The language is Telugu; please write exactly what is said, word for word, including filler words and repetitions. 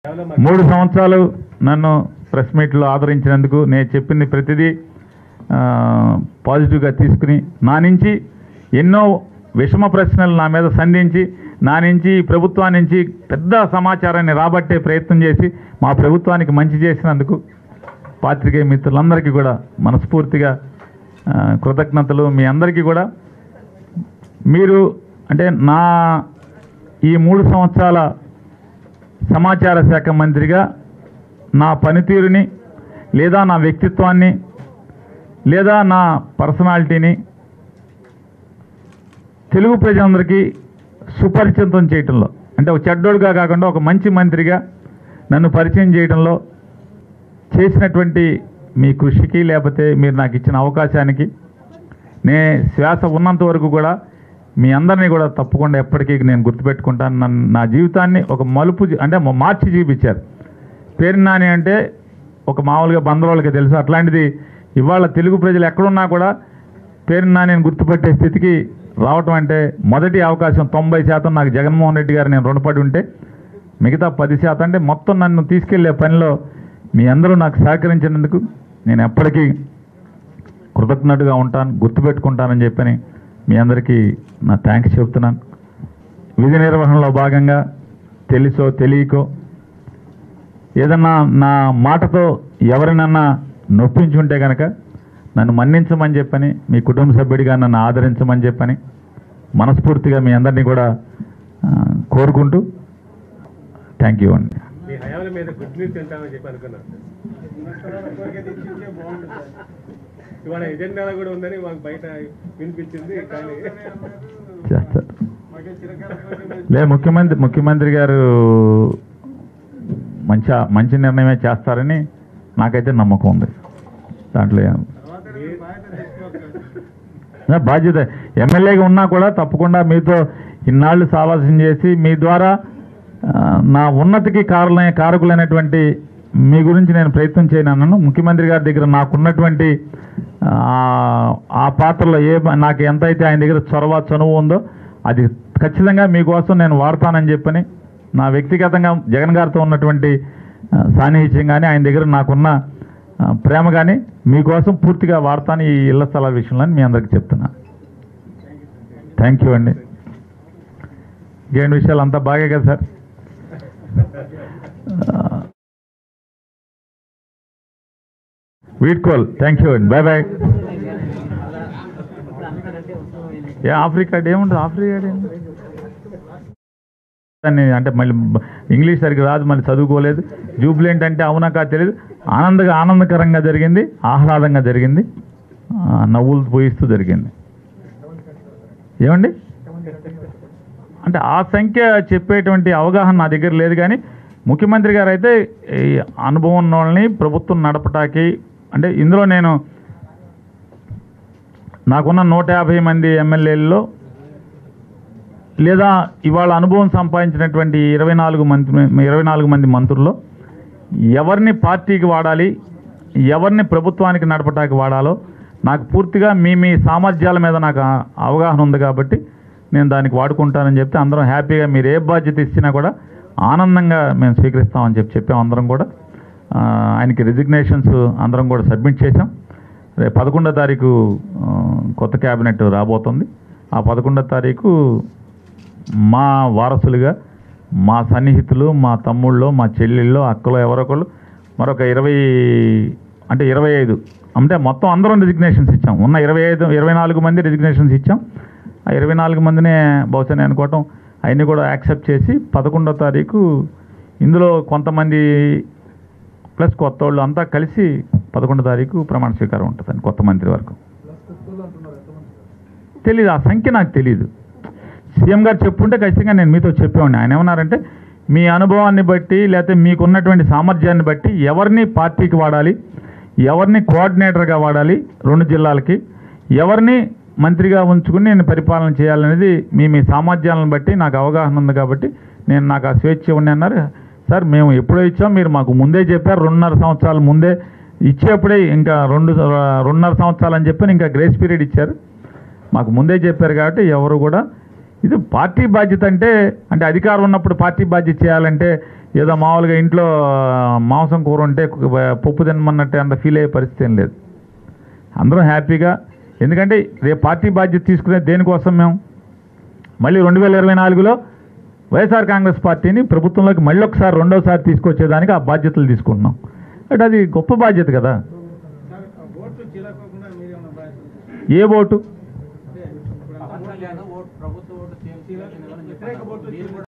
మూడు సంవత్సరాలు నన్ను ప్రెస్ మీట్లో ఆదరించినందుకు నేను చెప్పింది ప్రతిదీ పాజిటివ్గా తీసుకుని నా నుంచి ఎన్నో విషమ ప్రశ్నలు నా మీద సంధించి నా నుంచి ప్రభుత్వం నుంచి పెద్ద సమాచారాన్ని రాబట్టే ప్రయత్నం చేసి మా ప్రభుత్వానికి మంచి చేసినందుకు పాత్రికేయ మిత్రులందరికీ కూడా మనస్ఫూర్తిగా కృతజ్ఞతలు. మీ అందరికీ కూడా మీరు అంటే నా ఈ మూడు సంవత్సరాల సమాచార శాఖ మంత్రిగా నా పనితీరుని లేదా నా వ్యక్తిత్వాన్ని లేదా నా పర్సనాలిటీని తెలుగు ప్రజలందరికీ సుపరిచితం చేయటంలో అంటే ఒక చెడ్డోడుగా కాకుండా ఒక మంచి మంత్రిగా నన్ను పరిచయం చేయడంలో చేసినటువంటి మీ కృషికి లేకపోతే మీరు నాకు ఇచ్చిన అవకాశానికి నే శ్వాస ఉన్నంత వరకు కూడా మీ అందరినీ కూడా తప్పకుండా ఎప్పటికీ నేను గుర్తుపెట్టుకుంటాను. నన్ను నా జీవితాన్ని ఒక మలుపు అంటే మార్చి చూపించారు. పేరు నాని అంటే ఒక మామూలుగా బంధువులకి తెలుసు, అట్లాంటిది ఇవాళ తెలుగు ప్రజలు ఎక్కడున్నా కూడా పేరు నాని గుర్తుపెట్టే స్థితికి రావటం అంటే మొదటి అవకాశం తొంభై శాతం నాకు జగన్మోహన్ రెడ్డి గారు నేను రుణపడి ఉంటే మిగతా పది శాతం అంటే మొత్తం నన్ను తీసుకెళ్లే పనిలో మీ అందరూ నాకు సహకరించినందుకు నేను ఎప్పటికీ కృతజ్ఞతగా ఉంటాను, గుర్తుపెట్టుకుంటానని చెప్పని మీ అందరికీ నా థ్యాంక్స్ చెప్తున్నాను. విధి నిర్వహణలో భాగంగా తెలుసో తెలియకో ఏదన్నా నా మాటతో ఎవరినన్నా నొప్పించుంటే కనుక నన్ను మన్నించమని చెప్పని మీ కుటుంబ సభ్యుడిగా నన్ను ఆదరించమని చెప్పని మనస్ఫూర్తిగా మీ అందరినీ కూడా కోరుకుంటూ థ్యాంక్ యూ అండి. చేస్తారు లే ముఖ్యమంత్రి ముఖ్యమంత్రి గారు మంచి మంచి నిర్ణయమే చేస్తారని నాకైతే నమ్మకం ఉంది. దాంట్లో బాధ్యత ఎమ్మెల్యేగా ఉన్నా కూడా తప్పకుండా మీతో ఇన్నాళ్ళు సావాసం చేసి మీ ద్వారా నా ఉన్నతికి కారణ కారకులైనటువంటి మీ గురించి నేను ప్రయత్నం చేయనన్నాను. ముఖ్యమంత్రి గారి దగ్గర నాకున్నటువంటి ఆ పాత్రలో ఏ నాకు ఎంతైతే ఆయన దగ్గర చొరవ చనువు ఉందో అది ఖచ్చితంగా మీకోసం నేను వాడతానని చెప్పని నా వ్యక్తిగతంగా జగన్ గారితో ఉన్నటువంటి సాన్నిహిత్యం కానీ ఆయన దగ్గర నాకున్న ప్రేమ కానీ మీకోసం పూర్తిగా వాడతాను ఈ ఇళ్ల స్థలాల విషయంలో మీ అందరికీ చెప్తున్నా. థ్యాంక్ యూ అండి. ఇంకేంటి విషయాలు అంతా బాగే కదా సార్? వీడ్కోల్ థ్యాంక్ యూ అండి. Bye bye. ఏ ఆఫ్రికా ఏముంటుంది? ఆఫ్రికా దాన్ని అంటే మళ్ళీ ఇంగ్లీష్ సరిగ్గా రాదు, మళ్ళీ చదువుకోలేదు. జూబ్లెంట్ అంటే అవునాకా తెలియదు. ఆనందంగా ఆనందకరంగా జరిగింది, ఆహ్లాదంగా జరిగింది, నవ్వులు పోయిస్తూ జరిగింది. ఏమండి అంటే ఆ సంఖ్య చెప్పేటువంటి అవగాహన నా దగ్గర లేదు. కానీ ముఖ్యమంత్రి గారు అయితే ఈ అనుభవం ఉన్న వాళ్ళని ప్రభుత్వం నడపటానికి అంటే ఇందులో నేను నాకున్న నూట యాభై మంది ఎమ్మెల్యేల్లో లేదా ఇవాళ అనుభవం సంపాదించినటువంటి ఇరవై నాలుగు మంత్రి ఇరవై నాలుగు మంది మంత్రుల్లో ఎవరిని పార్టీకి వాడాలి, ఎవరిని ప్రభుత్వానికి నడపటానికి వాడాలో నాకు పూర్తిగా మీ మీ సామర్థ్యాల మీద నాకు అవగాహన ఉంది కాబట్టి నేను దానికి వాడుకుంటానని చెప్తే అందరం హ్యాపీగా మీరు ఏ బాధ్యత ఇచ్చినా కూడా ఆనందంగా మేము స్వీకరిస్తామని చెప్పి చెప్పాం. అందరం కూడా ఆయనకి రిజిగ్నేషన్స్ అందరం కూడా సబ్మిట్ చేసాం. రేపు పదకొండో తారీఖు కొత్త క్యాబినెట్ రాబోతుంది. ఆ పదకొండో తారీఖు మా వారసులుగా మా సన్నిహితులు, మా తమ్ముళ్ళు, మా చెల్లెళ్ళు, అక్కలు ఎవరొకళ్ళు మరొక ఇరవై అంటే ఇరవై ఐదు అంటే మొత్తం అందరం రిజిగ్నేషన్స్ ఇచ్చాం. ఉన్న ఇరవై ఐదు ఇరవై నాలుగు మంది రిజిగ్నేషన్స్ ఇచ్చాం. ఆ ఇరవై నాలుగు మందినే బహుశా నేను అనుకోవటం అవన్నీ కూడా యాక్సెప్ట్ చేసి పదకొండో తారీఖు ఇందులో కొంతమంది ప్లస్ కొత్త వాళ్ళు అంతా కలిసి పదకొండో తారీఖు ప్రమాణ స్వీకారం ఉంటుందండి. కొత్త మంత్రి వరకు తెలీదు, ఆ సంఖ్య నాకు తెలీదు. సీఎం గారు చెప్పుంటే ఖచ్చితంగా నేను మీతో చెప్పేవాడిని. ఆయన ఏమన్నారంటే మీ అనుభవాన్ని బట్టి లేకపోతే మీకున్నటువంటి సామర్థ్యాన్ని బట్టి ఎవరిని పార్టీకి వాడాలి, ఎవరిని కోఆర్డినేటర్గా వాడాలి, రెండు జిల్లాలకి ఎవరిని మంత్రిగా ఉంచుకుని నేను పరిపాలన చేయాలనేది మీ మీ సామర్థ్యాలను బట్టి నాకు అవగాహన ఉంది కాబట్టి నేను నాకు ఆ స్వేచ్ఛ ఇవ్వండి అన్నారు. సార్ మేము ఎప్పుడో ఇచ్చాం, మీరు మాకు ముందే చెప్పారు, రెండున్నర సంవత్సరాల ముందే ఇచ్చేప్పుడే ఇంకా రెండు రెండున్నర సంవత్సరాలు అని చెప్పి ఇంకా గ్రేస్ పీరియడ్ ఇచ్చారు. మాకు ముందే చెప్పారు కాబట్టి ఎవరు కూడా ఇది పార్టీ బాధ్యత అంటే అంటే అధికారం ఉన్నప్పుడు పార్టీ బాధ్యత చేయాలంటే ఏదో మామూలుగా ఇంట్లో మాంసం కూర ఉంటే పప్పు తినమన్నట్టు అంత ఫీల్ అయ్యే పరిస్థితి ఏం లేదు. అందరం హ్యాపీగా, ఎందుకంటే రేపు పార్టీ బాధ్యత తీసుకునే దేనికోసం మేము మళ్ళీ రెండు వేల ఇరవై నాలుగులో వైఎస్ఆర్ కాంగ్రెస్ పార్టీని ప్రభుత్వంలోకి మళ్ళీ ఒకసారి రెండోసారి తీసుకొచ్చేదానికి ఆ బాధ్యతలు తీసుకుంటున్నాం. అంటే అది గొప్ప బాధ్యత కదా. ఏ ఓటు